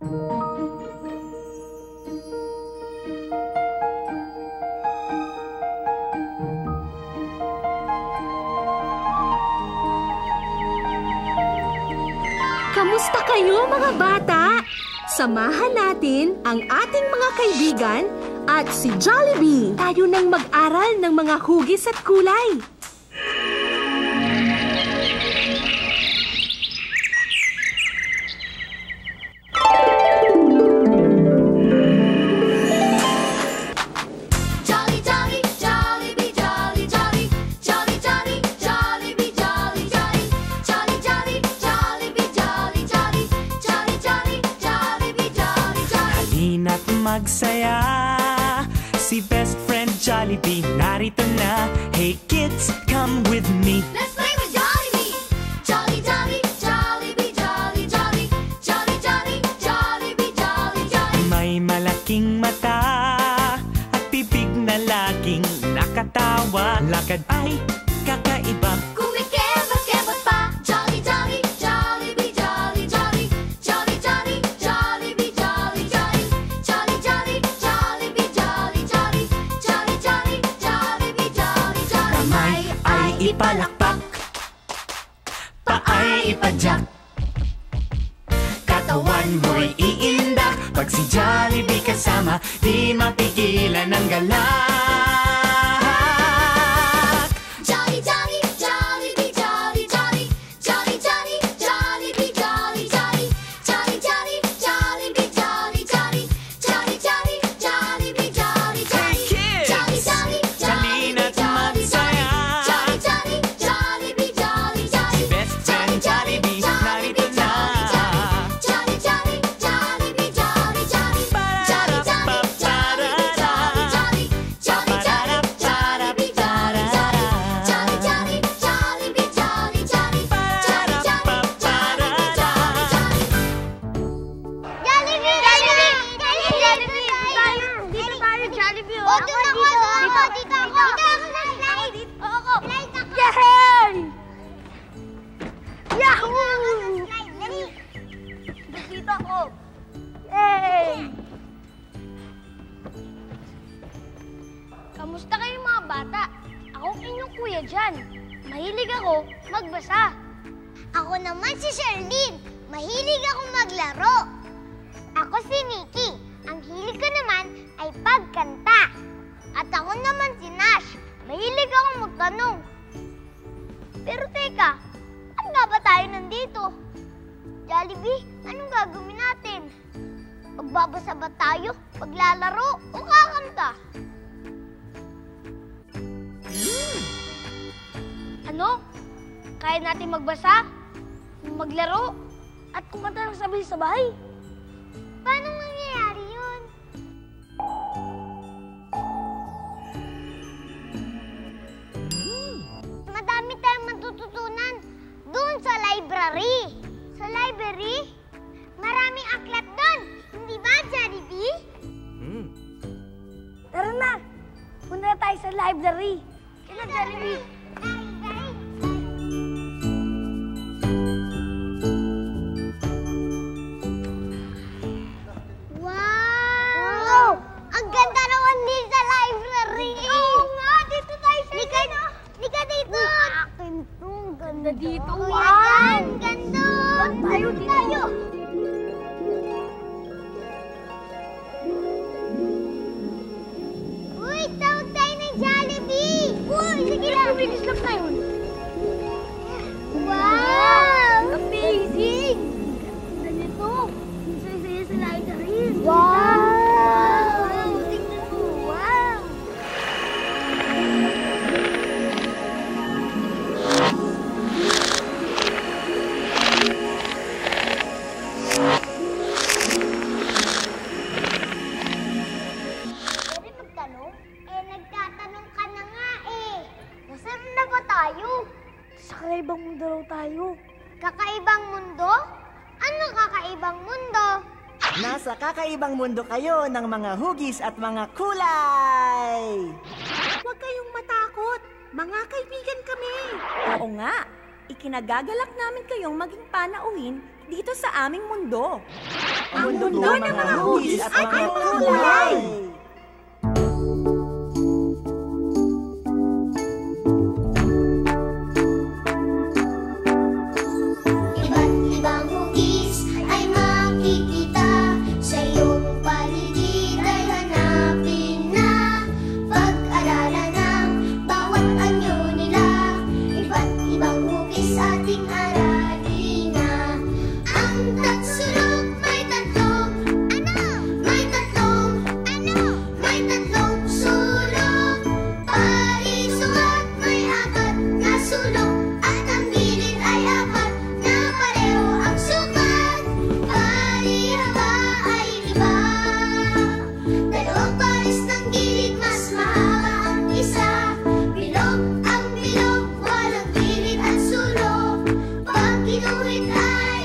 Kamusta kayo mga bata? Samahan natin ang ating mga kaibigan at si Jollibee. Tayo nang mag-aral ng mga hugis at kulay. Magsaya, si best friend Jollibee narito na. Hey kids, come with me. Let's play with Jollibee. Jolly, jolly, Jollibee, jolly, jolly, jolly, jolly, Jollibee, jolly, jolly. May malaking mata at bibig na laging nakatawa. Lakad ay kakaiba. Kumikebot-kebot pa. Jolly, jolly, Jollibee, jolly, jolly, jolly, jolly, Jollibee, jolly, jolly. Jolly, jolly, Jollibee, jolly, jolly, jolly, jolly, Jollibee, jolly, jolly. Kamay ay ipalakpak, paay ipadyak, katawan mo'y iindak. Pag si Jollibee kasama, di mapigilan ang galak. Jolly, jolly, Jollibee, jolly, jolly, jolly, jolly, Jollibee, jolly, jolly, jolly, jolly, Jollibee, jolly, jolly, jolly, jolly, Jollibee, jolly, jolly. Hey kids! Jolly, jolly, Halina't Jollibee, magsaya. jolly, jolly, Jollibee, jolly, jolly. Best friend Jollibee, narito na. Jolly, jolly, Jollibee, jolly, jolly. Jolly, jolly, Jollibee, jolly, jolly. Jolly, jolly, Jollibee, jolly, jolly. Jolly, jolly, Jollibee, jolly, jolly. Jolly, jolly, Jollibee, jolly, jolly. Jollibee! Jollibee! Dito tayo, Jollibee. O, doon ako. Dito ako. Dito ako na slide. Oo, ako. Slide ako. Yay! Yahoo! Dali. Dito ako. Yay! Kamusta kayo mga bata? Ako ang inyong kuya dyan. Mahilig ako magbasa. Ako naman si Sherlyn. Mahilig ako maglaro. Ako si Nikki. Ang hilig ko naman ay pagkanta. At ako naman si Nash. Mahilig ako magtanong. Pero teka, saan nga ba tayo nandito? Jollibee, anong gagawin natin? Magbabasa ba tayo? Maglalaro o kakanta? Ano? Kaya natin magbasa, maglaro, at kumanta ng sabay-sabay. Paano mangyayari yun? Madami tayong matututunan doon sa library. Sa library? Maraming aklat doon. Hindi ba, Jollibee? Tara na! Punta na tayo sa library. Kailan, Jollibee? Library. Wow! Ang ganda naman din sa library. Oo nga, dito tayo sa Lika dito. Akin to, ganda dito. Kuya Wow! Jan, ganda. Tayo, tayo. Uy, tawag tayo ng Jollibee. Uy, sige lang. Bilis lang tayo. Wow! Amazing! Ganito. Saya-saya sa library. Wow! Tingnan mo, wow! Pwede magtanong? Nagtatanong ka na nga eh. Nasaan na ba tayo? Sa kakaibang mundo raw tayo. Kakaibang mundo? Ano kakaibang mundo? Nasa kakaibang mundo kayo ng mga hugis at mga kulay! Huwag kayong matakot. Mga kaibigan kami. Oo nga, ikinagagalak namin kayong maging panauhin dito sa aming mundo. Ang mundo ng mga hugis at mga kulay! Iba't ibang hugis ay makikita sa iyong paligid ay hanapin na. Pag-aralan ng bawat anyo nila, iba't ibang hugis ating aralin na. Ang tatsulok may tatlong may tatlong sulok. Parisukat may apat na sulok, at ang gilid ay apat na pareho ang sukat. Parihaba ay iba, dalawang pares ng gilid, mas mahaba ang isa. Bilog ang bilog, walang gilid at sulok. Pag ginuhit ay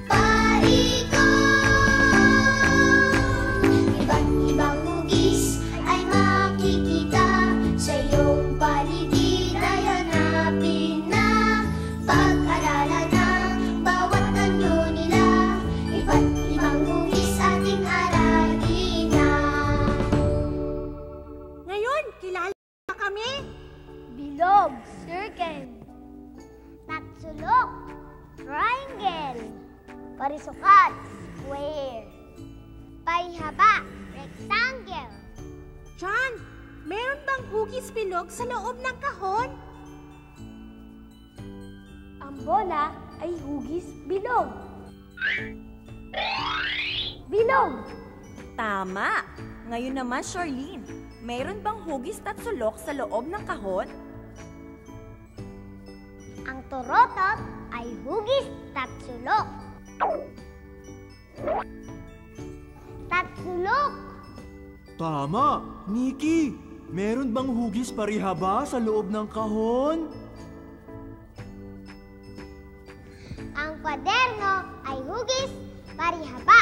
paikot. Iba't ibang hugis ay makikita sa iyong paligid ay hanapin na. Pag-aralan ng bawat anyo nila, iba't ibang hugis ating aralin na. Ngayon, kilala ba kami? Bilog, circle. Tatsulok, triangle. Parisukat, square. Parihaba, rectangle. John, meron bang hugis bilog sa loob ng kahon? Ang bola ay hugis bilog. Bilog. Tama! Ngayon naman, Charlene, mayroon bang hugis at sulok sa loob ng kahon? Ang turotot ay hugis tatsulok. Tatsulok. Tama! Nikki, meron bang hugis parihaba sa loob ng kahon? Ang kwaderno ay hugis parihaba.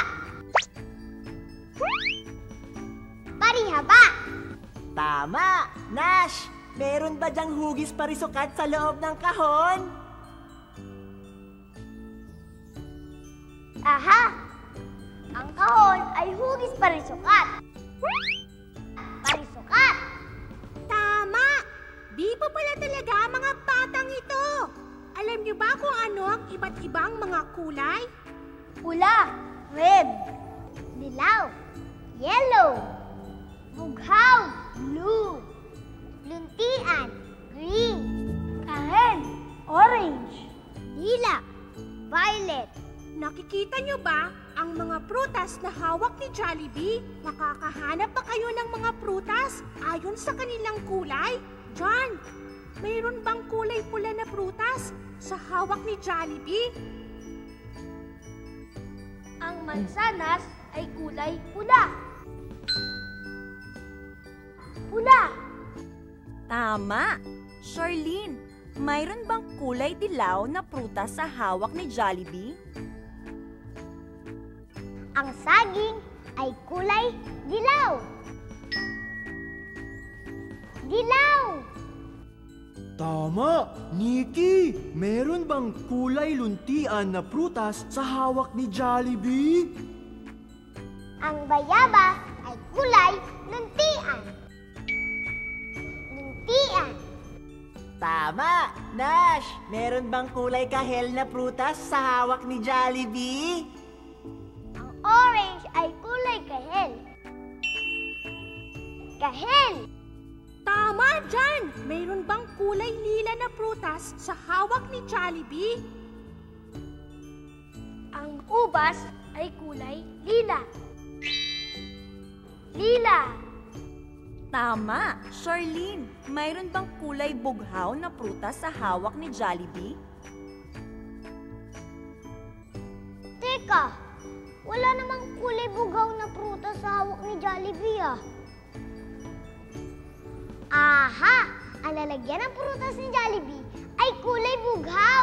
Parihaba. Tama! Nash, meron ba dyang hugis parisukat sa loob ng kahon? Aha! Ang kahon ay hugis parisukat. Parisukat. Tama! Bibo pala talaga ang mga batang ito. Alam niyo ba kung ano ang iba't ibang mga kulay? Pula, red. Dilaw. Yellow. Bughaw. Blue. Luntian. Green. Kahel, orange. Dila. Violet. Nakikita niyo ba ang mga prutas na hawak ni Jollibee? Nakakahanap ba kayo ng mga prutas ayon sa kanilang kulay? John, mayroon bang kulay pula na prutas sa hawak ni Jollibee? Ang mansanas ay kulay pula. Pula. Tama! Charlene, mayroon bang kulay dilaw na prutas sa hawak ni Jollibee? Ang saging ay kulay dilaw. Dilaw. Tama! Nikki, meron bang kulay luntian na prutas sa hawak ni Jollibee? Ang bayaba ay kulay luntian. Luntian. Tama! Nash, meron bang kulay kahel na prutas sa hawak ni Jollibee? Ang orange ay kulay kahel. Kahel. Tama, John! Mayroon bang kulay lila na prutas sa hawak ni Jollibee? Ang ubas ay kulay lila. Lila. Tama! Charlene, mayroon bang kulay bughaw na prutas sa hawak ni Jollibee? Teka, wala namang kulay bugaw na prutas sa hawak ni Jollibee ah. Aha! Ang lalagyan ng prutas ni Jollibee ay kulay bughaw.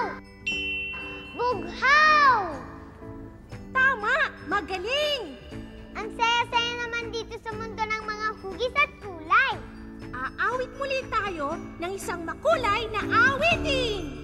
Bughaw! Tama! Magaling! Ang saya-saya naman dito sa mundo ng mga hugis at kulay. Aawit muli tayo ng isang makulay na awitin!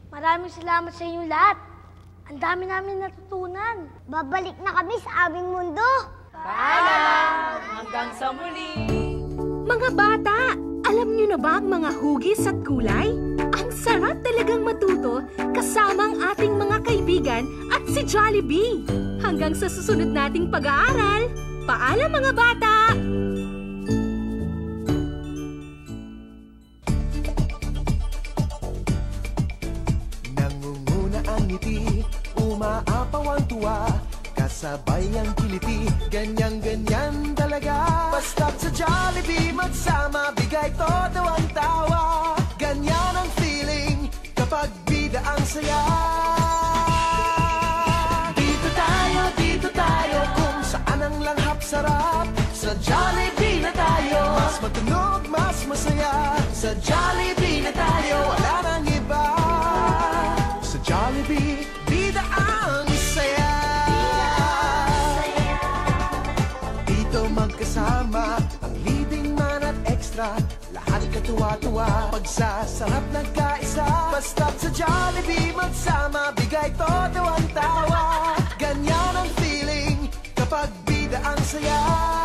Maraming salamat sa inyong lahat. Ang dami namin natutunan. Babalik na kami sa aming mundo. Paalam! Hanggang sa muli! Mga bata, alam niyo na ba ang mga hugis at kulay? Ang sarap talagang matuto kasama ang ating mga kaibigan at si Jollibee. Hanggang sa susunod nating pag-aaral. Paalam mga bata! Nangunguna ang ngiti, umaapaw ang tuwa, kasabay ang kiliti, ganyan-ganyan talaga. Basta't sa Jollibee magsama, bigay todo ang tawa. Ganyan ang feeling kapag bida ang saya. Dito tayo, kung saan ang langhap sarap. Sa Jollibee na tayo, mas matunog, mas masaya. Sa Jollibee na tayo, wala nang iba. Sa Jollibee, bida ang saya. Dito magkasama, ang leading man at extra. Lahat katuwa-tuwa, pagsasarap nagkaisa. Basta't sa Jollibee magsama, bigay todo ang tawa. Ganyan ang feeling kapag bida ang saya.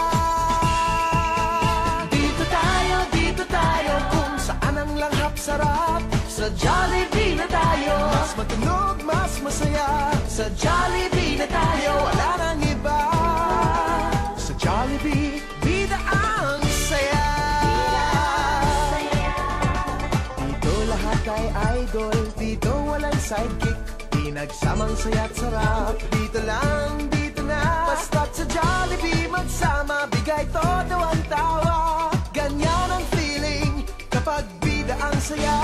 Dito tayo, kung saan ang langhap sarap. Sa Jollibee na tayo, mas matunog, mas masaya. Sa Jollibee na tayo, wala nang iba. Sa Jollibee, bida ang saya. Dito lahat ay idol, dito walang sidekick. Pinagsamang saya't sarap, dito lang, dito na. Basta't sa Jollibee magsama, bigay todo ang tawa. Ganyan ang feeling kapag bida ang saya.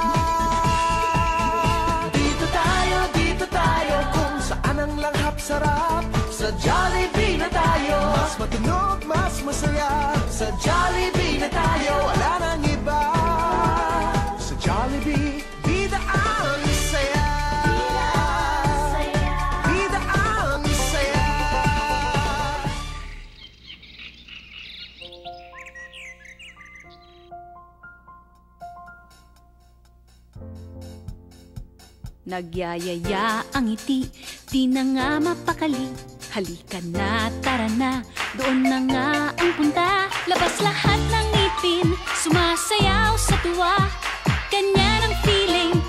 Dito tayo, kung saan ang langhap sarap. Sa Jollibee na tayo, mas matunog, mas masaya. Sa Jollibee na tayo, wala nang iba. Sa Jollibee, bida ang saya. Bida ang saya. Nagyayaya ang ngiti, di na nga mapakali. Halika na, tara na, doon na nga ang punta. Labas lahat ng ngipin, sumasayaw sa tuwa. Ganyan ang feeling